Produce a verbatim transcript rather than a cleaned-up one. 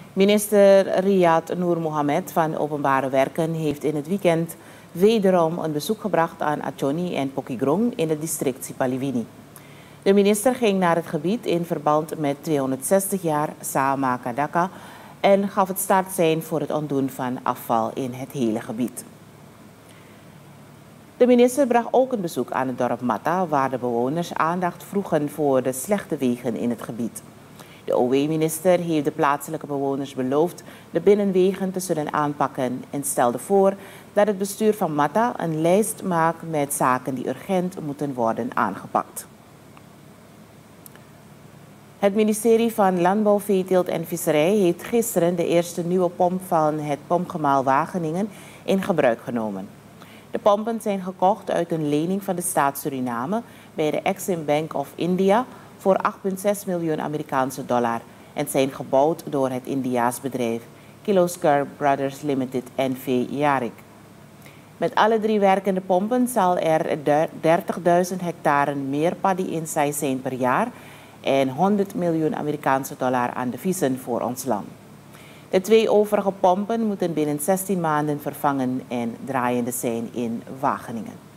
Minister Riyad Noor Mohamed van Openbare Werken heeft in het weekend wederom een bezoek gebracht aan Achoni en Pokigrong in het district Sipaliwini. De minister ging naar het gebied in verband met tweehonderdzestig jaar Sama Kadaka en gaf het startsein voor het ontdoen van afval in het hele gebied. De minister bracht ook een bezoek aan het dorp Mata, waar de bewoners aandacht vroegen voor de slechte wegen in het gebied. De O W-minister heeft de plaatselijke bewoners beloofd de binnenwegen te zullen aanpakken en stelde voor dat het bestuur van Mata een lijst maakt met zaken die urgent moeten worden aangepakt. Het ministerie van Landbouw, Veeteelt en Visserij heeft gisteren de eerste nieuwe pomp van het Pompgemaal Wageningen in gebruik genomen. De pompen zijn gekocht uit een lening van de staat Suriname bij de Exim Bank of India voor acht komma zes miljoen Amerikaanse dollar en zijn gebouwd door het Indiaas bedrijf Kirloskar Brothers Limited N V Yarik. Met alle drie werkende pompen zal er dertigduizend hectare meer paddy inzaaid zijn per jaar en honderd miljoen Amerikaanse dollar aan deviezen voor ons land. De twee overige pompen moeten binnen zestien maanden vervangen en draaiende zijn in Wageningen.